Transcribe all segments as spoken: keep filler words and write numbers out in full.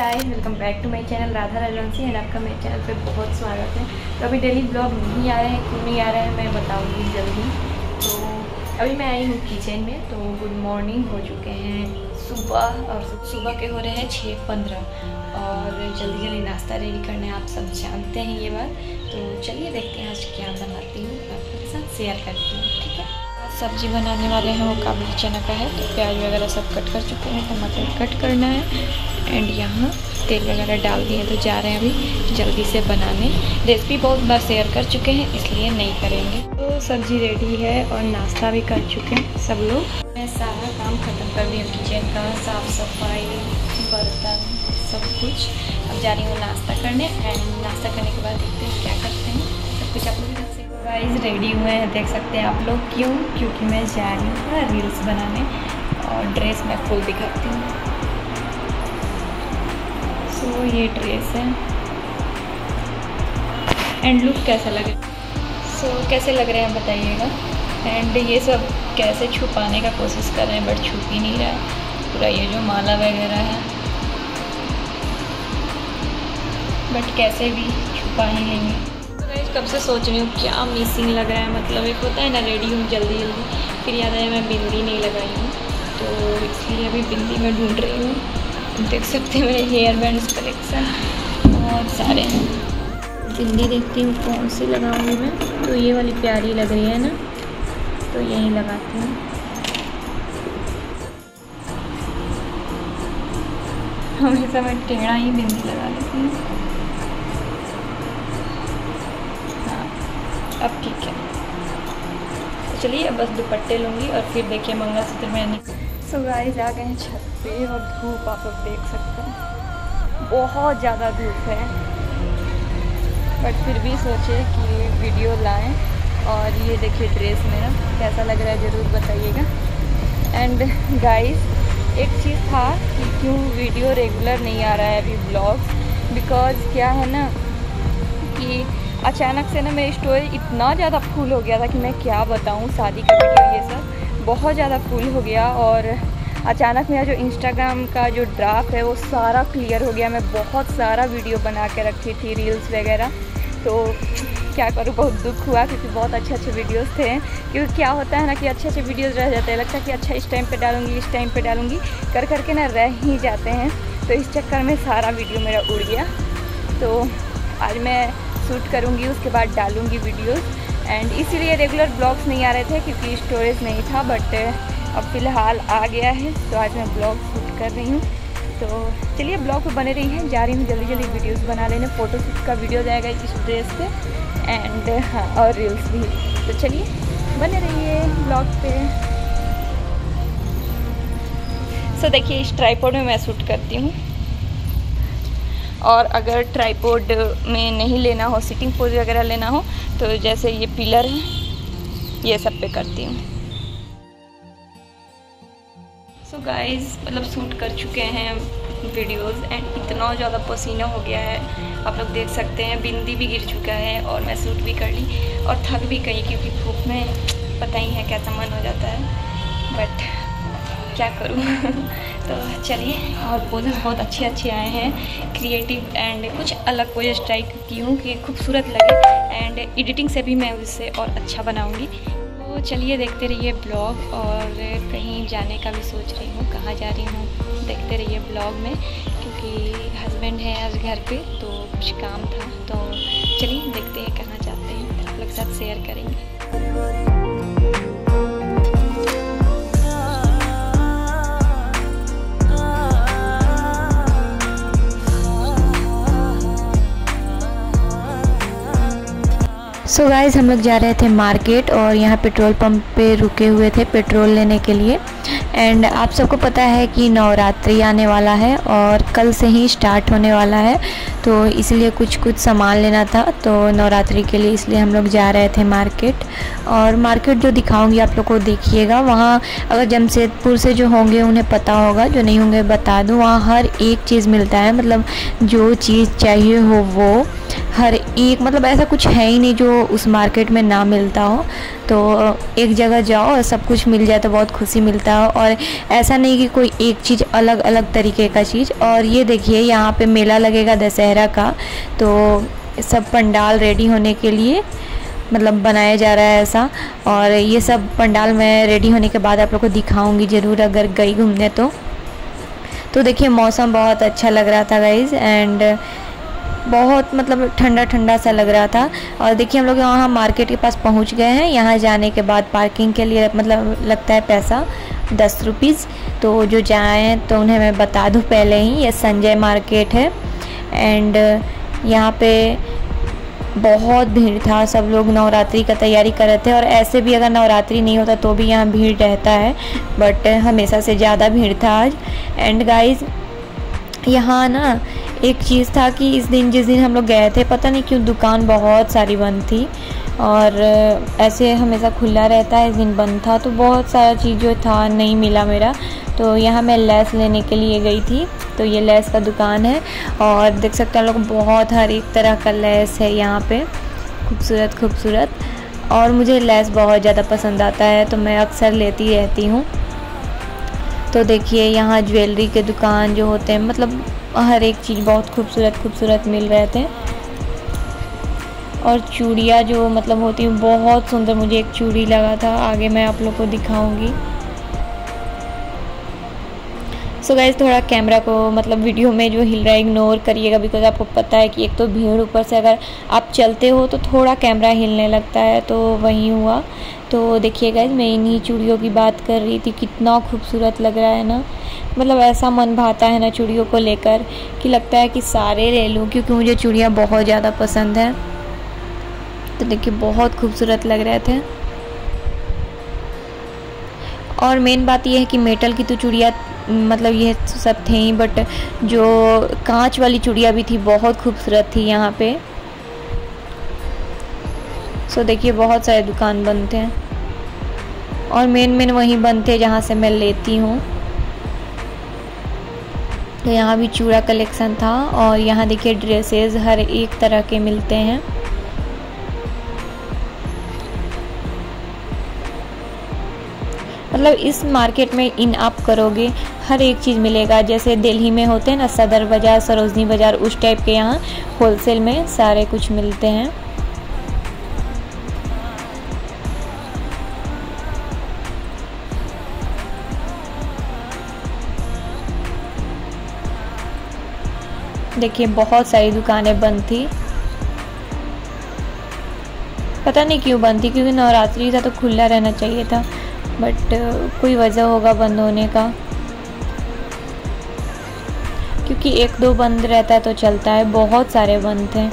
Guys, welcome back to my channel Radha Rajvanshi and आपका मेरे channel पे बहुत स्वागत है। तो अभी डेली ब्लॉग नहीं आ रहा है, क्यों नहीं आ रहा है मैं बताऊंगी जल्दी। तो अभी मैं आई हूँ किचन में। तो गुड मॉर्निंग, हो चुके हैं सुबह और सुबह के हो रहे हैं छः पंद्रह और जल्दी जल्दी नाश्ता रेडी करना है। आप सब जानते हैं ये बात। तो चलिए देखते हैं आज क्या बनाती हूँ, आपके साथ शेयर करती हूँ, ठीक है। सब्जी बनाने वाले हैं वो काबुली चना का है। तो प्याज वगैरह सब कट कर चुके हैं, टमाटर कट करना है एंड यहाँ तेल वगैरह डाल दिए। तो जा रहे हैं अभी जल्दी से बनाने। रेसिपी बहुत बार शेयर कर चुके हैं इसलिए नहीं करेंगे। तो सब्जी रेडी है और नाश्ता भी कर चुके हैं सब लोग। मैं सारा काम ख़त्म कर दिया किचन का, साफ़ सफाई, बर्तन, सब कुछ। अब जा रही हूँ नाश्ता करने एंड नाश्ता करने के बाद देखते हैं क्या करते हैं, सब कुछ आप लोग से। गाइस रेडी हुए हैं, देख सकते हैं आप लोग। क्यों? क्योंकि मैं जा रही हूँ रील्स बनाने और ड्रेस मैं फुल दिखाती हूँ। सो so, ये ड्रेस है एंड लुक कैसा लगे। सो so, कैसे लग रहे हैं बताइएगा। एंड ये सब कैसे छुपाने का कोशिश कर रहे हैं बट छुप ही नहीं रहा है पूरा, ये जो माला वगैरह है, बट कैसे भी छुपा ही लेंगे। कब से सोच रही हूँ क्या मिसिंग लग रहा है। मतलब एक होता है ना रेडी हूँ जल्दी जल्दी, फिर याद आया मैं बिंदी नहीं लगाई हूँ, तो इसलिए अभी बिंदी में ढूंढ रही हूँ। देख सकते हैं मेरे हेयर बैंड्स कलेक्शन बहुत सारे हैं। बिंदी देखती हूँ कौन सी लगाऊंगी मैं। तो ये वाली प्यारी लग रही है ना, तो यही लगाती हूँ। हमेशा मैं टेढ़ा ही बिंदी लगा लेती हूँ। अब ठीक है, तो चलिए अब बस दुपट्टे लूँगी और फिर देखिए मंगलसूत्र में नहीं। सो गाइस आ गए हैं छत पे और धूप आप लोग देख सकते हैं, बहुत ज़्यादा धूप है। बट फिर भी सोचे कि वीडियो लाएं। और ये देखिए ड्रेस मेरा कैसा लग रहा है ज़रूर बताइएगा। एंड गाइस एक चीज़ था कि क्यों वीडियो रेगुलर नहीं आ रहा है अभी ब्लॉग्स, बिकॉज़ क्या है ना कि अचानक से ना मेरी स्टोरी इतना ज़्यादा फुल हो गया था कि मैं क्या बताऊँ। शादी का वीडियो ये सब बहुत ज़्यादा फुल हो गया और अचानक मेरा जो इंस्टाग्राम का जो ड्राफ्ट है वो सारा क्लियर हो गया। मैं बहुत सारा वीडियो बना के रखी थी, रील्स वगैरह। तो क्या करूँ, बहुत दुख हुआ क्योंकि बहुत अच्छे अच्छे वीडियोस थे। क्योंकि क्या होता है ना कि अच्छे अच्छे वीडियोस रह जाते हैं, लगता है कि अच्छा इस टाइम पे डालूंगी इस टाइम पे डालूंगी कर करके ना रह ही जाते हैं। तो इस चक्कर में सारा वीडियो मेरा उड़ गया। तो आज मैं शूट करूँगी, उसके बाद डालूँगी वीडियोस। एंड इसीलिए रेगुलर ब्लॉग्स नहीं आ रहे थे क्योंकि स्टोरेज नहीं था। बट अब फ़िलहाल आ गया है तो आज मैं ब्लॉग शूट कर रही हूँ। तो चलिए ब्लॉग पे बने रही हैं, जा रही हूँ जल्दी जल्दी वीडियोस बना लेने। फ़ोटोशूट का वीडियो जाएगा इस ड्रेस पे एंड हाँ और रील्स भी। तो चलिए बने रहिए ब्लॉग पे। सो देखिए इस ट्राइपॉड में मैं शूट करती हूँ। और अगर ट्राइपॉड में नहीं लेना हो, सिटिंग पोज वगैरह लेना हो, तो जैसे ये पिलर है ये सब पे करती हूँ। सो so गाइस मतलब शूट कर चुके हैं वीडियोस एंड इतना ज़्यादा पसीना हो गया है आप लोग देख सकते हैं। बिंदी भी गिर चुका है और मैं शूट भी कर ली और थक भी गई क्योंकि धूप में पता ही है कैसा मन हो जाता है। बट क्या करूँ तो चलिए। और पोजेस बहुत अच्छे अच्छे आए हैं, क्रिएटिव एंड कुछ अलग पोजेस ट्राई की हूँ कि खूबसूरत लगे एंड एडिटिंग से भी मैं उससे और अच्छा बनाऊँगी। तो चलिए देखते रहिए ब्लॉग। और कहीं जाने का भी सोच रही हूँ, कहाँ जा रही हूँ देखते रहिए ब्लॉग में, क्योंकि हस्बैंड है आज घर पे तो कुछ काम था। तो चलिए देखते हैं कहाँ जाते हैं, आप लोग साथ शेयर करेंगे। सो गाइज़ हम लोग जा रहे थे मार्केट और यहाँ पेट्रोल पंप पे रुके हुए थे पेट्रोल लेने के लिए। एंड आप सबको पता है कि नवरात्रि आने वाला है और कल से ही स्टार्ट होने वाला है, तो इसलिए कुछ कुछ सामान लेना था तो नवरात्रि के लिए, इसलिए हम लोग जा रहे थे मार्केट। और मार्केट जो दिखाऊंगी आप लोग को देखिएगा। वहाँ अगर जमशेदपुर से जो होंगे उन्हें पता होगा, जो नहीं होंगे बता दूँ, वहाँ हर एक चीज़ मिलता है। मतलब जो चीज़ चाहिए हो वो हर एक, मतलब ऐसा कुछ है ही नहीं जो उस मार्केट में ना मिलता हो। तो एक जगह जाओ और सब कुछ मिल जाए तो बहुत खुशी मिलता है। और ऐसा नहीं कि कोई एक चीज़ अलग अलग तरीके का चीज़। और ये देखिए यहाँ पे मेला लगेगा दशहरा का, तो सब पंडाल रेडी होने के लिए मतलब बनाया जा रहा है ऐसा। और ये सब पंडाल मैं रेडी होने के बाद आप लोग को दिखाऊंगी ज़रूर अगर गई घूमने तो। तो देखिए मौसम बहुत अच्छा लग रहा था गाइज़, एंड बहुत मतलब ठंडा ठंडा सा लग रहा था। और देखिए हम लोग वहाँ मार्केट के पास पहुँच गए हैं। यहाँ जाने के बाद पार्किंग के लिए मतलब लगता है पैसा दस रुपीज़। तो जो जाएँ तो उन्हें मैं बता दूँ पहले ही, ये संजय मार्केट है। एंड यहाँ पे बहुत भीड़ था, सब लोग नवरात्रि का तैयारी कर रहे थे। और ऐसे भी अगर नवरात्रि नहीं होता तो भी यहाँ भीड़ रहता है, बट हमेशा से ज़्यादा भीड़ था आज। एंड गाइस यहाँ ना एक चीज़ था कि इस दिन जिस दिन हम लोग गए थे पता नहीं क्यों दुकान बहुत सारी बंद थी, और ऐसे हमेशा खुला रहता है, इस दिन बंद था। तो बहुत सारा चीज़ जो था नहीं मिला मेरा। तो यहाँ मैं लेस लेने के लिए गई थी, तो ये लेस का दुकान है। और देख सकते हैं लोग बहुत हर एक तरह का लेस है यहाँ पे, खूबसूरत खूबसूरत। और मुझे लेस बहुत ज़्यादा पसंद आता है तो मैं अक्सर लेती रहती हूँ। तो देखिए यहाँ ज्वेलरी के दुकान जो होते हैं मतलब हर एक चीज़ बहुत खूबसूरत खूबसूरत मिल रहे थे। और चूड़ियाँ जो मतलब होती हैं बहुत सुंदर, मुझे एक चूड़ी लगा था, आगे मैं आप लोग को दिखाऊंगी। सो गाइस थोड़ा कैमरा को मतलब वीडियो में जो हिल रहा है इग्नोर करिएगा, बिकॉज आपको पता है कि एक तो भीड़, ऊपर से अगर आप चलते हो तो थोड़ा कैमरा हिलने लगता है, तो वही हुआ। तो देखिए गाइस मैं इन्हीं चूड़ियों की बात कर रही थी, कितना खूबसूरत लग रहा है ना। मतलब ऐसा मन भाता है ना चूड़ियों को लेकर कि लगता है कि सारे ले लूँ, क्योंकि मुझे चूड़ियाँ बहुत ज़्यादा पसंद है। तो देखिए बहुत खूबसूरत लग रहे थे। और मेन बात यह है कि मेटल की तो चूड़ियाँ मतलब ये सब थे ही, बट जो कांच वाली चूड़ियाँ भी थी बहुत खूबसूरत थी यहाँ पे। सो देखिए बहुत सारे दुकान बंद थे, और मेन मेन वहीं बंद थे जहाँ से मैं लेती हूँ। तो यहाँ भी चूड़ा कलेक्शन था, और यहाँ देखिए ड्रेसेस हर एक तरह के मिलते हैं। मतलब इस मार्केट में इन आप करोगे हर एक चीज़ मिलेगा, जैसे दिल्ली में होते हैं ना सदर बाज़ार, सरोजनी बाज़ार, उस टाइप के यहाँ होलसेल में सारे कुछ मिलते हैं। देखिए बहुत सारी दुकानें बंद थी, पता नहीं क्यों बंद थी, क्योंकि नवरात्रि था तो खुला रहना चाहिए था, बट uh, कोई वजह होगा बंद होने का। क्योंकि एक दो बंद रहता है तो चलता है, बहुत सारे बंद थे।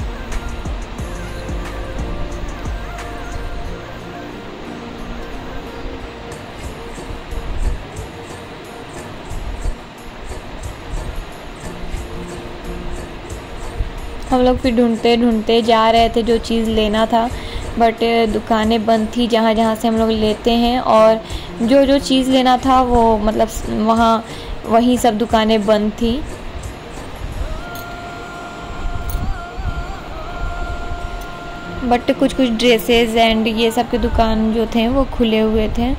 हम लोग फिर ढूंढते ढूंढते जा रहे थे जो चीज़ लेना था, बट दुकानें बंद थी जहाँ जहाँ से हम लोग लेते हैं। और जो जो चीज़ लेना था वो मतलब वहाँ वही सब दुकानें बंद थी। बट कुछ कुछ ड्रेसेस एंड ये सब के दुकान जो थे वो खुले हुए थे।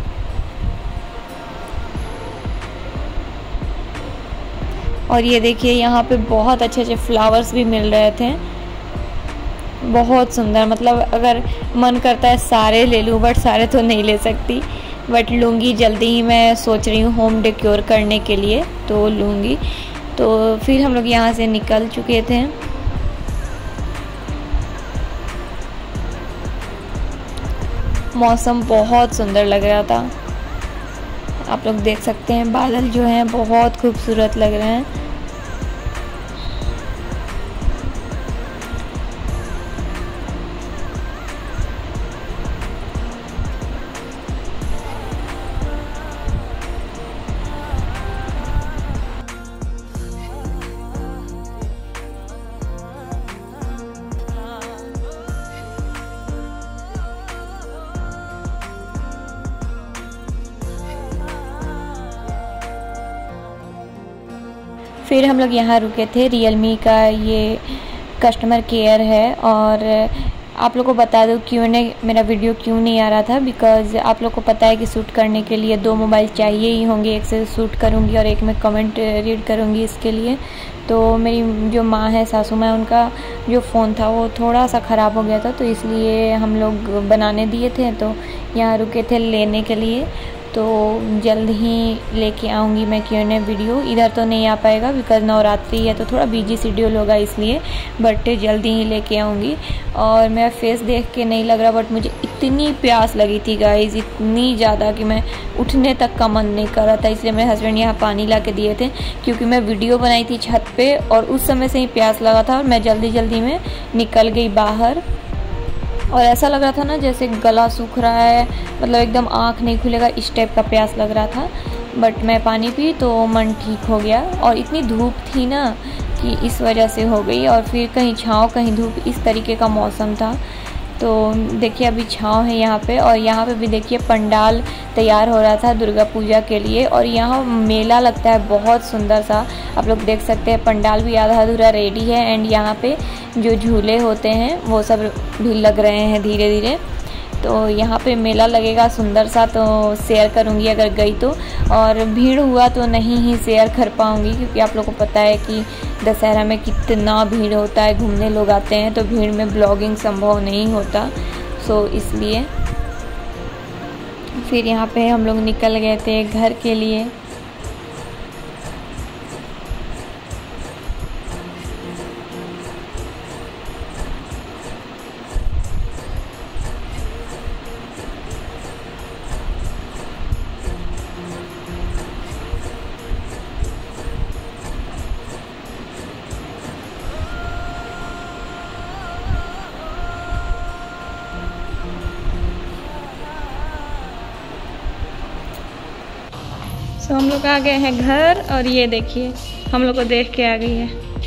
और ये देखिए यहाँ पे बहुत अच्छे अच्छे फ्लावर्स भी मिल रहे थे, बहुत सुंदर। मतलब अगर मन करता है सारे ले लूँ, बट सारे तो नहीं ले सकती, बट लूँगी जल्दी ही। मैं सोच रही हूँ होम डेकोर करने के लिए तो लूँगी। तो फिर हम लोग यहाँ से निकल चुके थे। मौसम बहुत सुंदर लग रहा था, आप लोग देख सकते हैं बादल जो हैं बहुत खूबसूरत लग रहे हैं। फिर हम लोग यहाँ रुके थे, रियलमी का ये कस्टमर केयर है, और आप लोग को बता दूँ क्यों नहीं मेरा वीडियो क्यों नहीं आ रहा था, बिकॉज़ आप लोग को पता है कि शूट करने के लिए दो मोबाइल चाहिए ही होंगे, एक से शूट करूँगी और एक में कमेंट रीड करूँगी इसके लिए। तो मेरी जो माँ है, सासू माँ, उनका जो फ़ोन था वो थोड़ा सा ख़राब हो गया था, तो इसलिए हम लोग बनाने दिए थे, तो यहाँ रुके थे लेने के लिए। तो जल्द ही लेके आऊँगी मैं क्यों नहीं वीडियो। इधर तो नहीं आ पाएगा बिकॉज़ नवरात्रि है तो थोड़ा बिजी शेड्यूल होगा इसलिए, बट जल्दी ही लेके आऊँगी। और मेरा फेस देख के नहीं लग रहा, बट मुझे इतनी प्यास लगी थी गाइज़, इतनी ज़्यादा कि मैं उठने तक का मन नहीं कर रहा था। इसलिए मेरे हस्बैंड यहाँ पानी ला के दिए थे, क्योंकि मैं वीडियो बनाई थी छत पे और उस समय से ही प्यास लगा था और मैं जल्दी जल्दी में निकल गई बाहर। और ऐसा लग रहा था ना जैसे गला सूख रहा है, मतलब एकदम आँख नहीं खुलेगा, इस टाइप का प्यास लग रहा था। बट मैं पानी पी तो मन ठीक हो गया। और इतनी धूप थी ना कि इस वजह से हो गई। और फिर कहीं छाँव कहीं धूप, इस तरीके का मौसम था। तो देखिए अभी छाँव है यहाँ पे। और यहाँ पे भी देखिए पंडाल तैयार हो रहा था दुर्गा पूजा के लिए, और यहाँ मेला लगता है बहुत सुंदर सा। आप लोग देख सकते हैं पंडाल भी आधा अधूरा रेडी है, एंड यहाँ पे जो झूले होते हैं वो सब भी लग रहे हैं धीरे धीरे। तो यहाँ पे मेला लगेगा सुंदर सा, तो शेयर करूँगी अगर गई तो। और भीड़ हुआ तो नहीं ही शेयर कर पाऊँगी, क्योंकि आप लोगों को पता है कि दशहरा में कितना भीड़ होता है, घूमने लोग आते हैं, तो भीड़ में ब्लॉगिंग संभव नहीं होता। सो इसलिए फिर यहाँ पे हम लोग निकल गए थे घर के लिए। तो हम लोग आ गए हैं घर, और ये देखिए हम लोग को देख के आ गई है।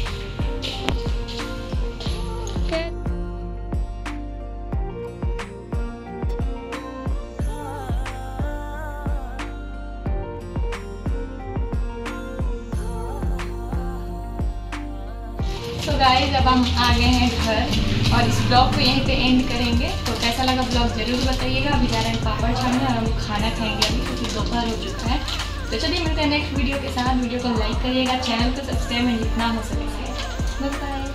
तो गाइस अब हम आ गए हैं घर, और इस ब्लॉग को यहीं पे एंड करेंगे। तो कैसा लगा ब्लॉग जरूर बताइएगा। अभी जा रहे हैं पापड़ छानने और हम खाना खाएंगे अभी, क्योंकि दोपहर हो चुका है। तो चलिए मिलते हैं नेक्स्ट वीडियो के साथ। वीडियो को लाइक करिएगा, चैनल को सब्सक्राइब जितना हो सके। Bye bye.